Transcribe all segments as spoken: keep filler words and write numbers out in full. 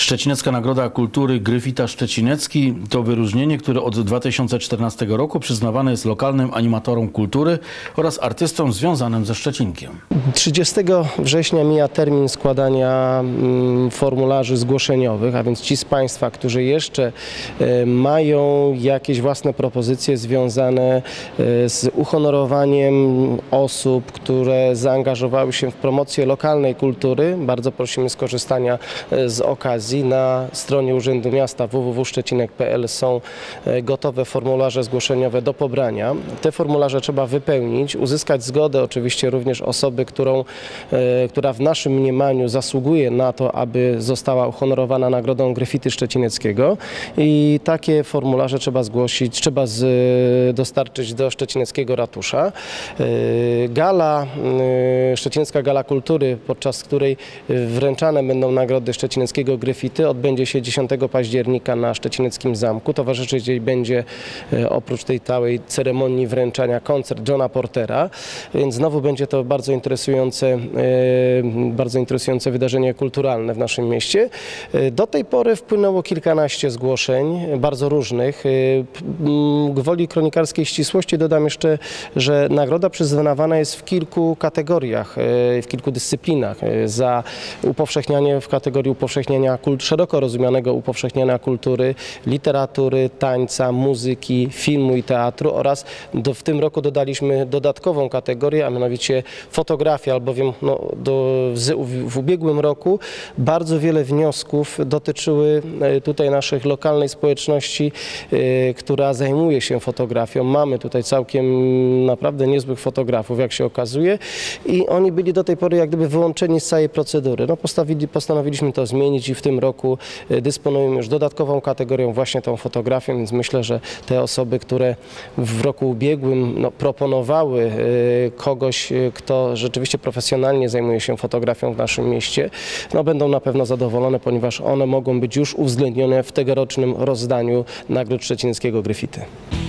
Szczecinecka Nagroda Kultury Gryfita Szczecinecki to wyróżnienie, które od dwa tysiące czternastego roku przyznawane jest lokalnym animatorom kultury oraz artystom związanym ze Szczecinkiem. trzydziestego września mija termin składania formularzy zgłoszeniowych, a więc ci z Państwa, którzy jeszcze mają jakieś własne propozycje związane z uhonorowaniem osób, które zaangażowały się w promocję lokalnej kultury, bardzo prosimy skorzystania z okazji. Na stronie Urzędu Miasta w w w kropka szczecinek kropka p l są gotowe formularze zgłoszeniowe do pobrania. Te formularze trzeba wypełnić, uzyskać zgodę oczywiście również osoby, którą, która w naszym mniemaniu zasługuje na to, aby została uhonorowana Nagrodą Gryfity Szczecineckiego, i takie formularze trzeba zgłosić, trzeba z, dostarczyć do Szczecineckiego Ratusza. Gala, Szczecinecka Gala Kultury, podczas której wręczane będą nagrody Szczecineckiego Gryfity, odbędzie się dziesiątego października na Szczecineckim Zamku. Towarzyszyć jej będzie oprócz tej całej ceremonii wręczania koncert Johna Portera, więc znowu będzie to bardzo interesujące, bardzo interesujące wydarzenie kulturalne w naszym mieście. Do tej pory wpłynęło kilkanaście zgłoszeń, bardzo różnych. Gwoli kronikarskiej ścisłości dodam jeszcze, że nagroda przyznawana jest w kilku kategoriach, w kilku dyscyplinach. Za upowszechnianie w kategorii upowszechniania kultury, szeroko rozumianego upowszechniania kultury, literatury, tańca, muzyki, filmu i teatru, oraz do, w tym roku dodaliśmy dodatkową kategorię, a mianowicie fotografia, albowiem no, do, z, w ubiegłym roku bardzo wiele wniosków dotyczyły tutaj naszej lokalnej społeczności, y, która zajmuje się fotografią. Mamy tutaj całkiem naprawdę niezłych fotografów, jak się okazuje, i oni byli do tej pory jak gdyby wyłączeni z całej procedury. No, postawili, postanowiliśmy to zmienić i w tym roku dysponujemy już dodatkową kategorią, właśnie tą fotografią, więc myślę, że te osoby, które w roku ubiegłym no, proponowały kogoś, kto rzeczywiście profesjonalnie zajmuje się fotografią w naszym mieście, no, będą na pewno zadowolone, ponieważ one mogą być już uwzględnione w tegorocznym rozdaniu nagród Szczecineckiego Gryfity.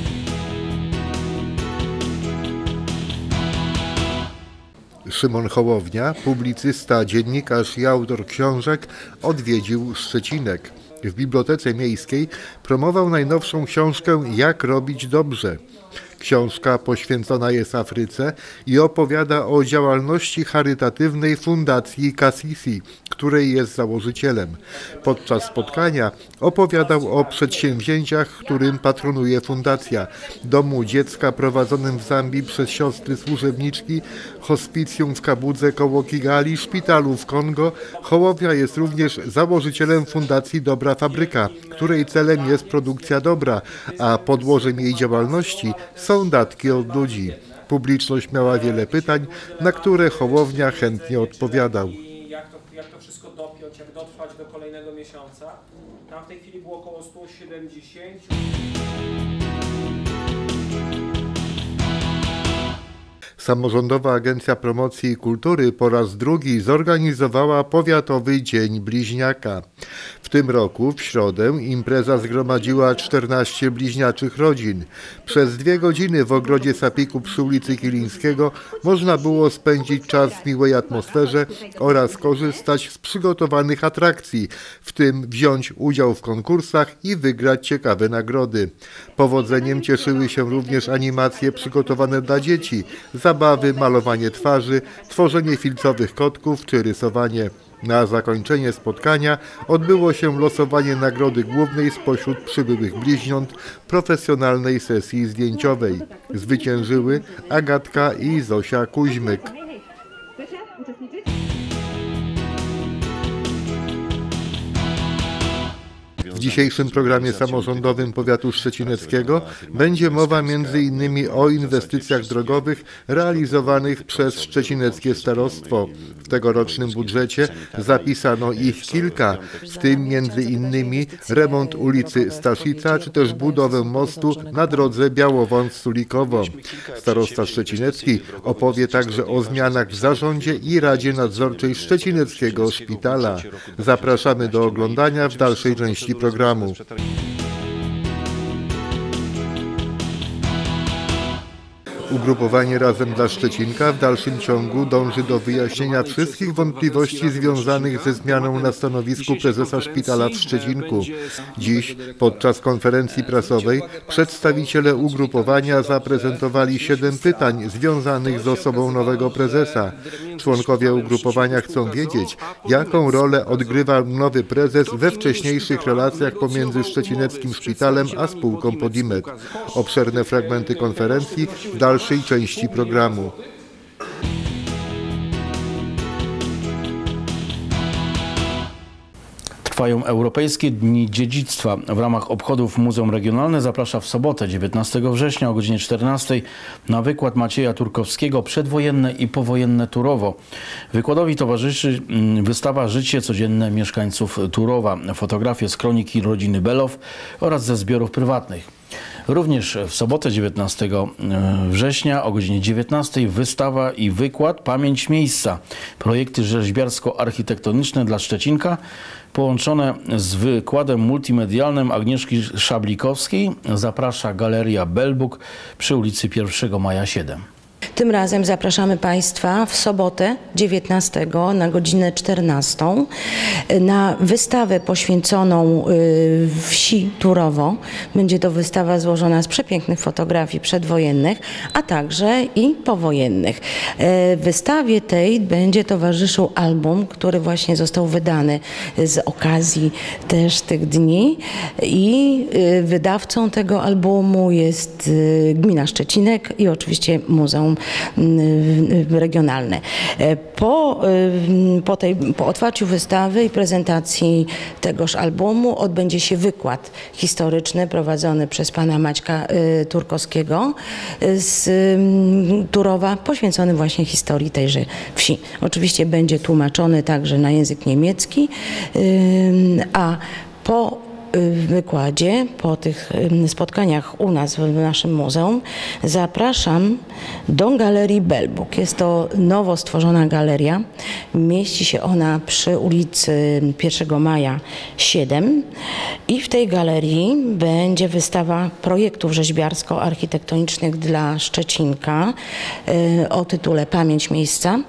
Szymon Hołownia, publicysta, dziennikarz i autor książek, odwiedził Szczecinek. W Bibliotece Miejskiej promował najnowszą książkę Jak robić dobrze. Książka poświęcona jest Afryce i opowiada o działalności charytatywnej Fundacji Kasisi, której jest założycielem. Podczas spotkania opowiadał o przedsięwzięciach, którym patronuje fundacja: domu dziecka prowadzonym w Zambii przez siostry służebniczki, hospicjum w Kabudze koło Kigali, szpitalu w Kongo. Hołownia jest również założycielem Fundacji Dobra Fabryka, której celem jest produkcja dobra, a podłożem jej działalności są datki od ludzi. Publiczność miała wiele pytań, na które Hołownia chętnie odpowiadał. Jak to, jak to wszystko dopiąć, jak dotrwać do kolejnego miesiąca. Tam w tej chwili było około stu siedemdziesięciu. Samorządowa Agencja Promocji i Kultury po raz drugi zorganizowała Powiatowy Dzień Bliźniaka. W tym roku w środę impreza zgromadziła czternaście bliźniaczych rodzin. Przez dwie godziny w ogrodzie Sapiku przy ulicy Kilińskiego można było spędzić czas w miłej atmosferze oraz korzystać z przygotowanych atrakcji, w tym wziąć udział w konkursach i wygrać ciekawe nagrody. Powodzeniem cieszyły się również animacje przygotowane dla dzieci, zabawy, malowanie twarzy, tworzenie filcowych kotków czy rysowanie. Na zakończenie spotkania odbyło się losowanie nagrody głównej spośród przybyłych bliźniąt profesjonalnej sesji zdjęciowej. Zwyciężyły Agatka i Zosia Kuźmyk. W dzisiejszym programie samorządowym powiatu szczecineckiego będzie mowa między innymi o inwestycjach drogowych realizowanych przez szczecineckie starostwo. W tegorocznym budżecie zapisano ich kilka, w tym między innymi remont ulicy Staszica, czy też budowę mostu na drodze Białowąż-Sulikowo. Starosta szczecinecki opowie także o zmianach w zarządzie i Radzie Nadzorczej Szczecineckiego Szpitala. Zapraszamy do oglądania w dalszej części programu. Ugrupowanie Razem dla Szczecinka w dalszym ciągu dąży do wyjaśnienia wszystkich wątpliwości związanych ze zmianą na stanowisku prezesa szpitala w Szczecinku. Dziś podczas konferencji prasowej przedstawiciele ugrupowania zaprezentowali siedem pytań związanych z osobą nowego prezesa. Członkowie ugrupowania chcą wiedzieć, jaką rolę odgrywa nowy prezes we wcześniejszych relacjach pomiędzy szczecineckim szpitalem a spółką Podimet. Obszerne fragmenty konferencji w dalszej części programu. Trwają Europejskie Dni Dziedzictwa. W ramach obchodów Muzeum Regionalne zaprasza w sobotę, dziewiętnastego września o godzinie czternastej na wykład Macieja Turkowskiego Przedwojenne i powojenne Turowo. Wykładowi towarzyszy wystawa Życie codzienne mieszkańców Turowa, fotografie z kroniki rodziny Below oraz ze zbiorów prywatnych. Również w sobotę dziewiętnastego września o godzinie dziewiętnastej wystawa i wykład Pamięć miejsca. Projekty rzeźbiarsko-architektoniczne dla Szczecinka połączone z wykładem multimedialnym Agnieszki Szablikowskiej zaprasza Galeria Belbuk przy ulicy pierwszego Maja siedem. Tym razem zapraszamy Państwa w sobotę dziewiętnastego na godzinę czternastą na wystawę poświęconą wsi Turowo. Będzie to wystawa złożona z przepięknych fotografii przedwojennych, a także i powojennych. Wystawie tej będzie towarzyszył album, który właśnie został wydany z okazji też tych dni i wydawcą tego albumu jest Gmina Szczecinek i oczywiście Muzeum Regionalne. Po, po, tej, po otwarciu wystawy i prezentacji tegoż albumu odbędzie się wykład historyczny prowadzony przez pana Maćka Turkowskiego z Turowa, poświęcony właśnie historii tejże wsi. Oczywiście będzie tłumaczony także na język niemiecki, a po w wykładzie, po tych spotkaniach u nas w naszym muzeum zapraszam do Galerii Belbuk. Jest to nowo stworzona galeria. Mieści się ona przy ulicy pierwszego Maja siedem i w tej galerii będzie wystawa projektów rzeźbiarsko-architektonicznych dla Szczecinka o tytule Pamięć miejsca.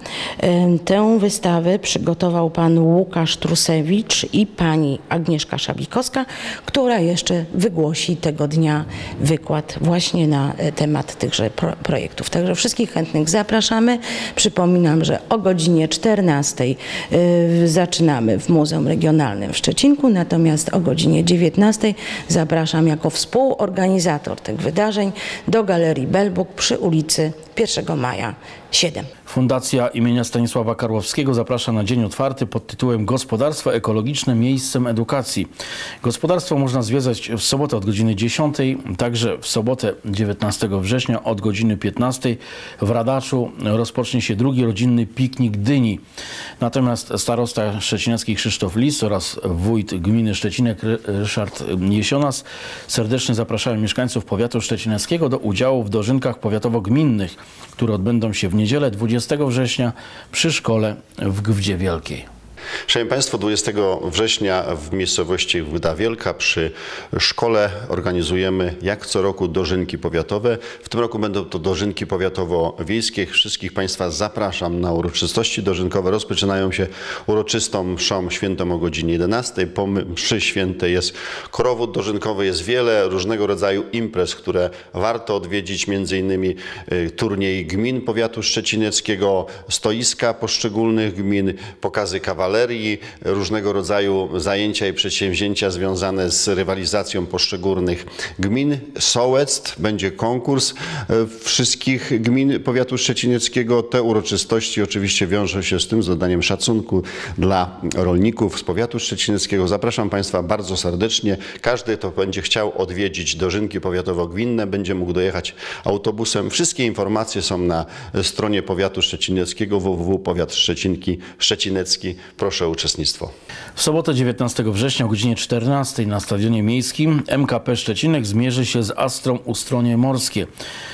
Tę wystawę przygotował pan Łukasz Trusewicz i pani Agnieszka Szablikowska, która jeszcze wygłosi tego dnia wykład właśnie na temat tychże pro projektów. Także wszystkich chętnych zapraszamy. Przypominam, że o godzinie czternastej yy, zaczynamy w Muzeum Regionalnym w Szczecinku, natomiast o godzinie dziewiętnastej zapraszam jako współorganizator tych wydarzeń do Galerii Belbuk przy ulicy pierwszego Maja siedem. Fundacja imienia Stanisława Karłowskiego zaprasza na dzień otwarty pod tytułem Gospodarstwo ekologiczne miejscem edukacji. Gospodarstwo można zwiedzać w sobotę od godziny dziesiątej, także w sobotę dziewiętnastego września od godziny piętnastej w Radaczu rozpocznie się drugi rodzinny piknik dyni. Natomiast starosta szczecinecki Krzysztof Lis oraz wójt gminy Szczecinek Ryszard Jesionas serdecznie zapraszają mieszkańców powiatu szczecineckiego do udziału w dożynkach powiatowo-gminnych, które odbędą się w niedzielę dwudziestego września przy szkole w Gwdzie Wielkiej. Szanowni Państwo, dwudziestego września w miejscowości Gwda Wielka przy szkole organizujemy jak co roku dożynki powiatowe. W tym roku będą to dożynki powiatowo-wiejskie. Wszystkich Państwa zapraszam na uroczystości dożynkowe. Rozpoczynają się uroczystą mszą świętą o godzinie jedenastej. Po mszy świętej jest korowód dożynkowy, jest wiele różnego rodzaju imprez, które warto odwiedzić, między innymi turniej gmin powiatu szczecineckiego, stoiska poszczególnych gmin, pokazy kawalerii, różnego rodzaju zajęcia i przedsięwzięcia związane z rywalizacją poszczególnych gmin. Sołectw, będzie konkurs wszystkich gmin powiatu szczecineckiego. Te uroczystości oczywiście wiążą się z tym, z oddaniem szacunku dla rolników z powiatu szczecineckiego. Zapraszam Państwa bardzo serdecznie. Każdy, kto będzie chciał odwiedzić dożynki powiatowo-gminne, będzie mógł dojechać autobusem. Wszystkie informacje są na stronie powiatu szczecineckiego w w w kropka powiat szczecinki szczecinecki. Proszę o uczestnictwo. W sobotę dziewiętnastego września o godzinie czternastej na Stadionie Miejskim M K P Szczecinek zmierzy się z Astrą Ustronie Morskie.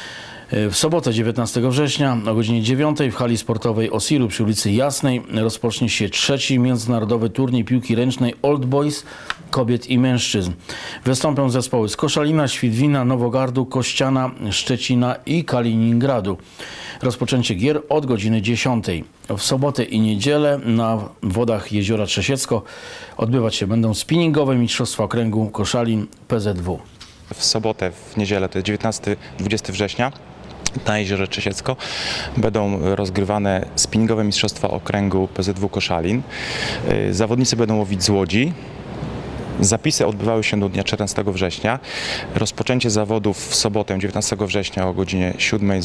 W sobotę dziewiętnastego września o godzinie dziewiątej w hali sportowej Osiru przy ulicy Jasnej rozpocznie się trzeci międzynarodowy turniej piłki ręcznej Old Boys kobiet i mężczyzn. Wystąpią zespoły z Koszalina, Świdwina, Nowogardu, Kościana, Szczecina i Kaliningradu. Rozpoczęcie gier od godziny dziesiątej. W sobotę i niedzielę na wodach Jeziora Trzesiecko odbywać się będą spinningowe Mistrzostwa Okręgu Koszalin P Z W. W sobotę, w niedzielę, to jest dziewiętnastego dwudziestego września, na Jeziorze Trzesiecko będą rozgrywane spinningowe Mistrzostwa Okręgu P Z W Koszalin. Zawodnicy będą łowić z łodzi. Zapisy odbywały się do dnia czternastego września. Rozpoczęcie zawodów w sobotę dziewiętnastego września o godzinie siódmej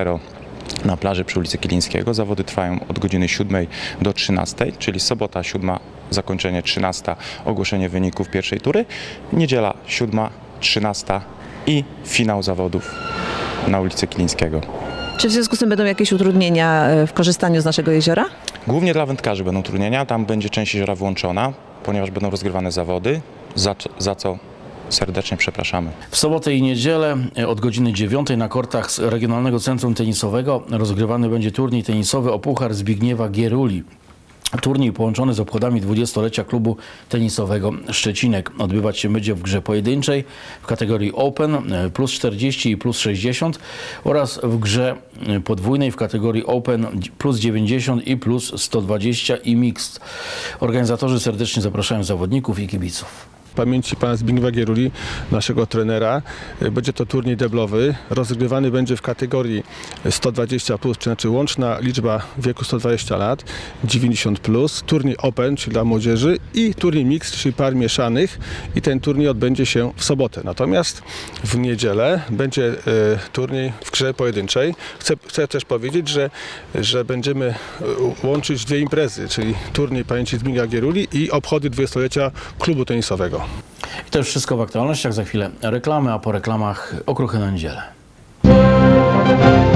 na plaży przy ulicy Kilińskiego. Zawody trwają od godziny siódmej do trzynastej, czyli sobota siódma, zakończenie trzynasta, ogłoszenie wyników pierwszej tury. Niedziela siódma, trzynasta i finał zawodów na ulicy Kilińskiego. Czy w związku z tym będą jakieś utrudnienia w korzystaniu z naszego jeziora? Głównie dla wędkarzy będą utrudnienia. Tam będzie część jeziora włączona, ponieważ będą rozgrywane zawody, za, za co serdecznie przepraszamy. W sobotę i niedzielę od godziny dziewiątej na kortach z Regionalnego Centrum Tenisowego rozgrywany będzie turniej tenisowy o Puchar Zbigniewa Gieruli. Turniej połączony z obchodami dwudziestolecia klubu tenisowego Szczecinek. Odbywać się będzie w grze pojedynczej w kategorii Open plus czterdzieści i plus sześćdziesiąt oraz w grze podwójnej w kategorii Open plus dziewięćdziesiąt i plus sto dwadzieścia i mixed. Organizatorzy serdecznie zapraszają zawodników i kibiców. W pamięci pana Zbigniewa Gieruli, naszego trenera. Będzie to turniej deblowy. Rozgrywany będzie w kategorii sto dwadzieścia plus, to znaczy łączna liczba wieku sto dwadzieścia lat, dziewięćdziesiąt plus, turniej Open, czyli dla młodzieży i turniej Mixed, czyli par mieszanych i ten turniej odbędzie się w sobotę. Natomiast w niedzielę będzie e, turniej w grze pojedynczej. Chcę, chcę też powiedzieć, że, że będziemy łączyć dwie imprezy, czyli turniej pamięci Zbigniewa Gieruli i obchody dwudziestolecia klubu tenisowego. I to już wszystko w aktualnościach. Za chwilę reklamy, a po reklamach okruchy na niedzielę.